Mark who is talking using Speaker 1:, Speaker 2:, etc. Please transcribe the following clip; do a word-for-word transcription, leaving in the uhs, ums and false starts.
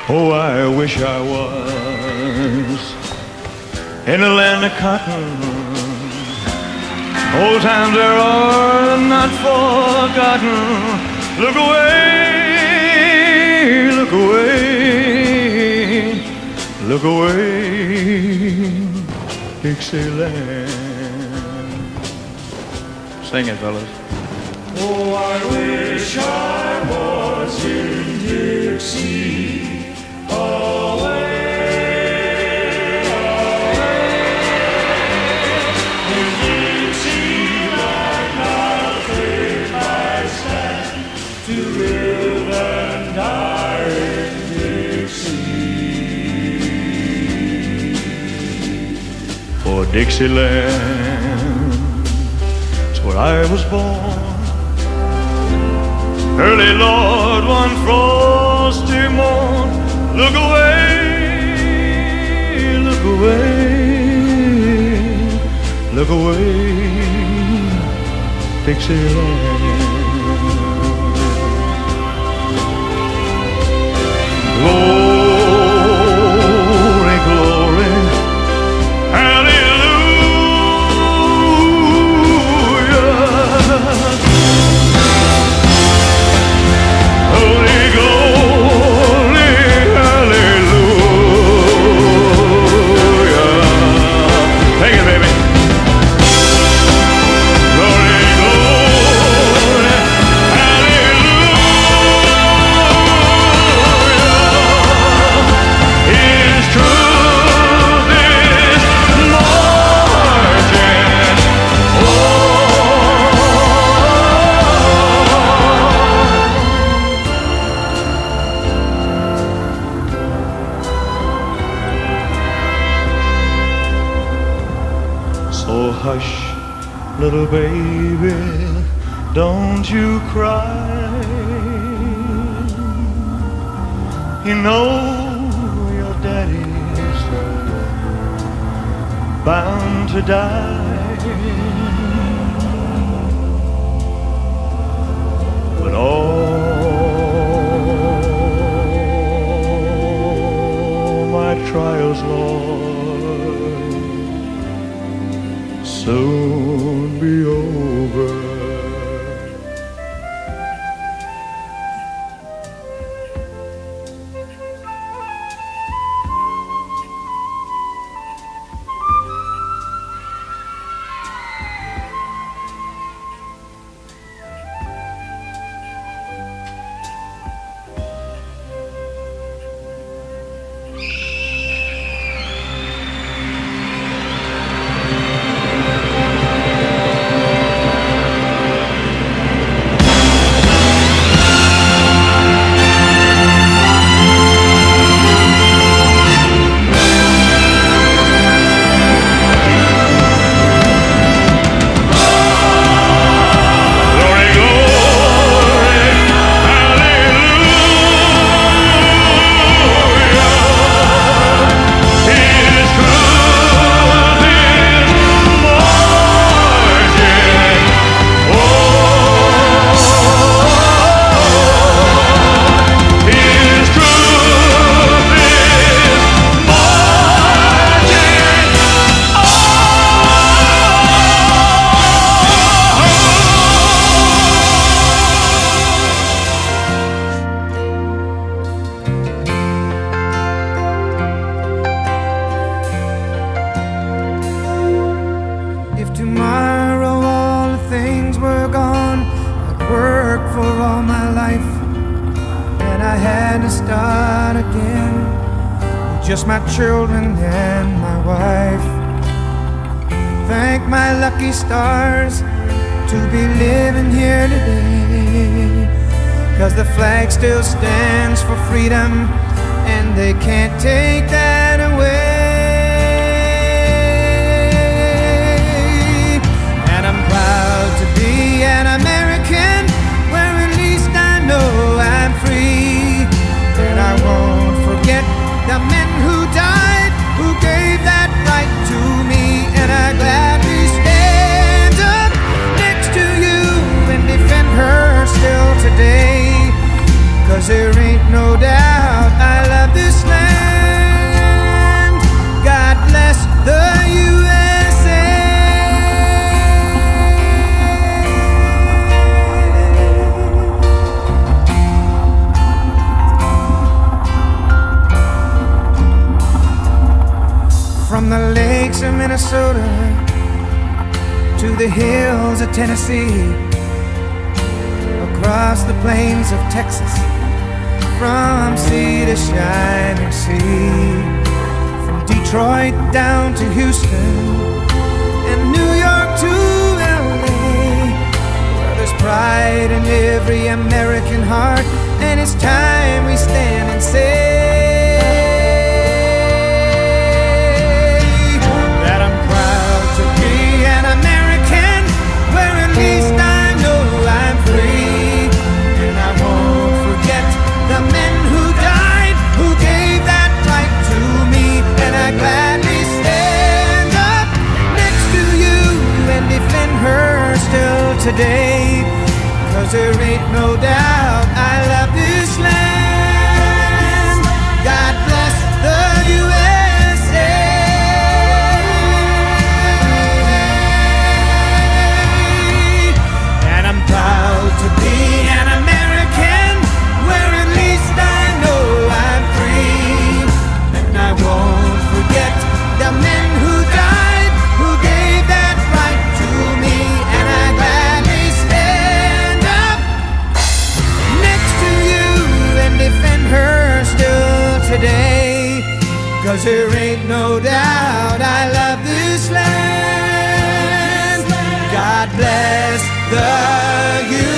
Speaker 1: Oh, I wish I was in the land of cotton. Old times there are not forgotten. Look away, look away, look away, Dixieland. Sing it, fellas.
Speaker 2: Oh, I wish I was in Dixie, away, away. In Dixieland I'll take my stand to live and die in Dixie.
Speaker 1: For Dixieland, it's where I was born. Early Lord, one frosty morn. Look away, look away, look away, Dixieland. Glory, glory, hallelujah. Holy glory, hallelujah. Take it, baby. Glory, glory, hallelujah. His truth is marching on. So hush, little baby, don't you cry. You know your daddy's bound to die. But all my trials, Lord, soon be over.
Speaker 3: Just my children and my wife. Thank my lucky stars to be living here today, 'cause the flag still stands for freedom and they can't take that away. And I'm proud to be an American, where at least I know I'm free. And I won't forget the men who died, who gave that right to me. And I gladly stand up next to you and defend her still today, 'cause there ain't no doubt I love this lakes of Minnesota to the hills of Tennessee, across the plains of Texas, from sea to shining sea, from Detroit down to Houston and New York to L A, where there's pride in every American heart, and it's time we stand and say that I'm proud to be an American, where at least I know I'm free, and I won't forget the men who died, who gave that right to me, and I gladly stand up next to you and defend her still today, 'cause there ain't no doubt I love this land. God bless the U S A. And I'm proud to be an American, where at least I know I'm free, and I won't forget the men who died, who gave that right to me, and I gladly stand up next to you and defend her still today, 'cause there ain't no doubt I love this land. God bless the U